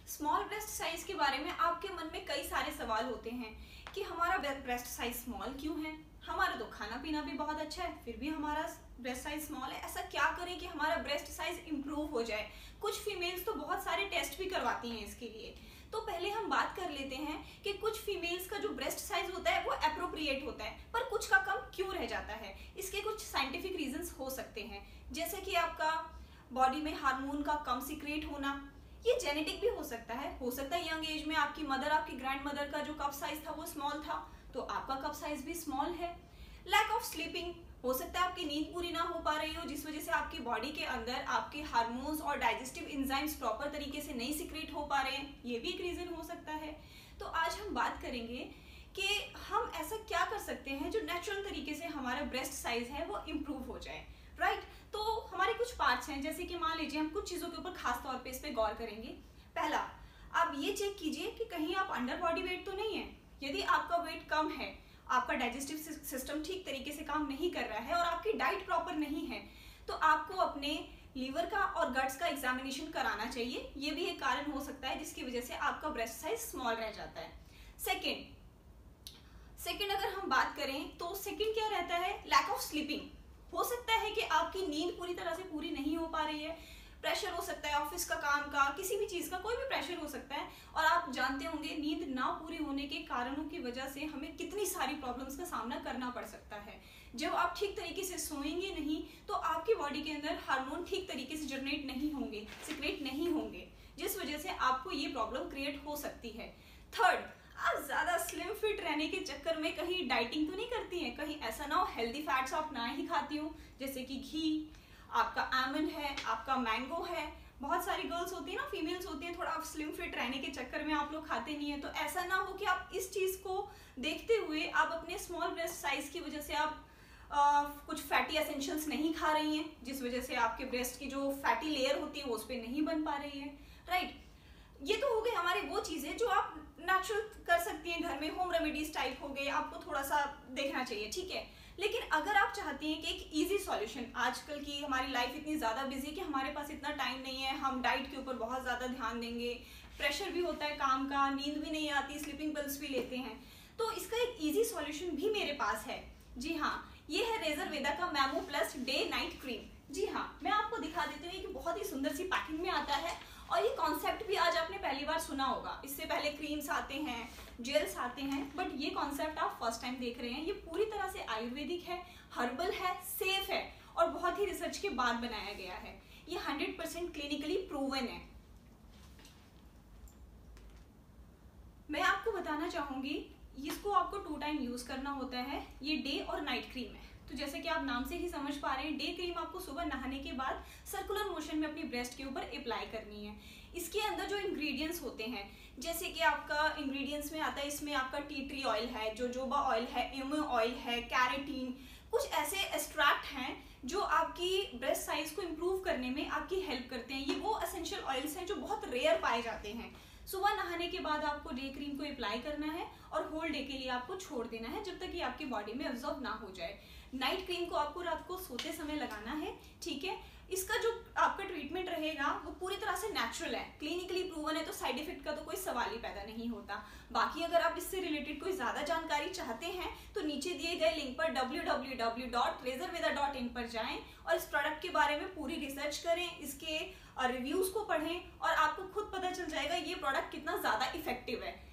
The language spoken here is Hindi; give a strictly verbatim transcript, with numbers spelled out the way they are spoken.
स्मॉल ब्रेस्ट साइज के बारे में आपके मन में कई सारे सवाल होते हैं कि हमारा ब्रेस्ट साइज स्मॉल क्यों है, हमारा तो खाना पीना भी बहुत अच्छा है फिर भी हमारा ब्रेस्ट साइज स्मॉल है। ऐसा क्या करें कि हमारा ब्रेस्ट साइज इंप्रूव हो जाए। कुछ फीमेल्स तो बहुत सारे टेस्ट भी करवाती हैं इसके लिए। तो पहले हम बात कर लेते हैं कि कुछ फीमेल्स का जो ब्रेस्ट साइज होता है वो एप्रोप्रिएट होता है पर कुछ का कम क्यों रह जाता है। इसके कुछ साइंटिफिक रीजंस हो सकते हैं, जैसे कि आपका बॉडी में हार्मोन का कम सीक्रेट होना, ये जेनेटिक भी हो सकता है। हो सकता है यंग एज में आपकी मदर, आपकी ग्रैंड मदर का जो कप साइज था वो स्मॉल था तो आपका कप साइज भी स्मॉल है। लैक ऑफ स्लीपिंग, हो सकता है आपकी नींद पूरी ना हो पा रही हो जिस वजह से आपकी बॉडी के अंदर आपके हार्मोन्स और डाइजेस्टिव एंजाइम्स प्रॉपर तरीके से नहीं सीक्रेट हो पा रहे हैं, ये भी एक रीजन हो सकता है। तो आज हम बात करेंगे कि हम ऐसा क्या कर सकते हैं जो नेचुरल तरीके से हमारा ब्रेस्ट साइज है वो इम्प्रूव हो जाए, राइट। तो हमारे कुछ पार्ट्स हैं, जैसे कि मान लीजिए हम कुछ चीज़ों के ऊपर खास तौर पे इस पे गौर करेंगे। पहला, आप ये चेक कीजिए कि कहीं आप अंडर बॉडी वेट तो नहीं है। यदि आपका वेट कम है, आपका डाइजेस्टिव सिस्टम ठीक तरीके से काम नहीं कर रहा है और आपकी डाइट प्रॉपर नहीं है तो आपको अपने लीवर का और गट्स का एग्जामिनेशन कराना चाहिए। ये भी एक कारण हो सकता है जिसकी वजह से आपका ब्रेस्ट साइज स्मॉल रह जाता है। सेकेंड सेकेंड अगर हम बात करें तो सेकेंड क्या रहता है, लैक ऑफ स्लीपिंग। हो सकता है कि आपकी नींद पूरी तरह से पूरी नहीं हो पा रही है, प्रेशर हो सकता है ऑफिस का, काम का, किसी भी चीज़ का कोई भी प्रेशर हो सकता है। और आप जानते होंगे नींद ना पूरी होने के कारणों की वजह से हमें कितनी सारी प्रॉब्लम्स का सामना करना पड़ सकता है। जब आप ठीक तरीके से सोएंगे नहीं तो आपकी बॉडी के अंदर हार्मोन ठीक तरीके से जनरेट नहीं होंगे, सीक्रेट नहीं होंगे, जिस वजह से आपको ये प्रॉब्लम क्रिएट हो सकती है। थर्ड, आप ज्यादा स्लिम फिट रहने के चक्कर में कहीं डाइटिंग तो नहीं करती हैं, कहीं ऐसा ना हो हेल्दी फैट्स आप ना ही खाती हो, जैसे कि घी, आपका आलमंड है, आपका मैंगो है। बहुत सारी गर्ल्स होती है ना, फीमेल्स होती हैं, थोड़ा आप स्लिम फिट रहने के चक्कर में आप लोग खाते नहीं है। तो ऐसा ना हो कि आप इस चीज को देखते हुए आप अपने स्मॉल ब्रेस्ट साइज की वजह से आप आ, कुछ फैटी एसेंशियल्स नहीं खा रही हैं, जिस वजह से आपके ब्रेस्ट की जो फैटी लेयर होती है वो उस पर नहीं बन पा रही है, राइट। ये तो हो गई हमारी वो चीजें जो आप नेचुरल कर सकती हैं घर में, होम रेमेडीज टाइप हो गए, आपको थोड़ा सा देखना चाहिए, ठीक है। लेकिन अगर आप चाहती हैं कि एक इजी सॉल्यूशन, आजकल की हमारी लाइफ इतनी ज़्यादा बिजी कि हमारे पास इतना टाइम नहीं है, हम डाइट के ऊपर बहुत ज़्यादा ध्यान देंगे, प्रेशर भी होता है काम का, नींद भी नहीं आती, स्लीपिंग पिल्स भी लेते हैं, तो इसका एक इजी सॉल्यूशन भी मेरे पास है। जी हाँ, ये है रेजर वेदा का मैमो प्लस डे नाइट क्रीम। जी हाँ, मैं आपको दिखा देती हूँ कि बहुत ही सुंदर सी पैकिंग में आता है और ये कॉन्सेप्ट भी आज आपने पहली बार सुना होगा। इससे पहले क्रीम्स आते हैं, जेल्स आते हैं, बट ये कॉन्सेप्ट आप फर्स्ट टाइम देख रहे हैं। ये पूरी तरह से आयुर्वेदिक है, हर्बल है, सेफ है और बहुत ही रिसर्च के बाद बनाया गया है। ये हंड्रेड परसेंट क्लिनिकली प्रूवन है। मैं आपको बताना चाहूंगी, इसको आपको टू टाइम यूज करना होता है। ये डे और नाइट क्रीम है, तो जैसे कि आप नाम से ही समझ पा रहे हैं, डे क्रीम आपको सुबह नहाने के बाद सर्कुलर मोशन में अपनी ब्रेस्ट के ऊपर अप्लाई करनी है। इसके अंदर जो इंग्रेडिएंट्स होते हैं, जैसे कि आपका इंग्रेडिएंट्स में आता है, इसमें आपका टी ट्री ऑयल है, जोजोबा ऑयल है, एमो ऑयल है, कैरेटीन, कुछ ऐसे एक्सट्रैक्ट हैं जो आपकी ब्रेस्ट साइज को इम्प्रूव करने में आपकी हेल्प करते हैं। ये वो एसेंशियल ऑयल्स हैं जो बहुत रेयर पाए जाते हैं। सुबह नहाने के बाद आपको डे क्रीम को अप्लाई करना है और होल डे के लिए आपको छोड़ देना है जब तक कि आपकी बॉडी में एब्जॉर्ब ना हो जाए। नाइट क्रीम को आपको रात को सोते समय लगाना है, ठीक है। इसका जो आपका ट्रीटमेंट रहेगा वो पूरी तरह से नेचुरल है, क्लिनिकली प्रूवन है, तो साइड इफेक्ट का तो कोई सवाल ही पैदा नहीं होता। बाकी अगर आप इससे रिलेटेड कोई ज्यादा जानकारी चाहते हैं तो नीचे दिए गए लिंक पर W W W dot Razer Veda dot in पर जाएं और इस प्रोडक्ट के बारे में पूरी रिसर्च करें, इसके रिव्यूज को पढ़ें और आपको खुद पता चल जाएगा ये प्रोडक्ट कितना ज्यादा इफेक्टिव है।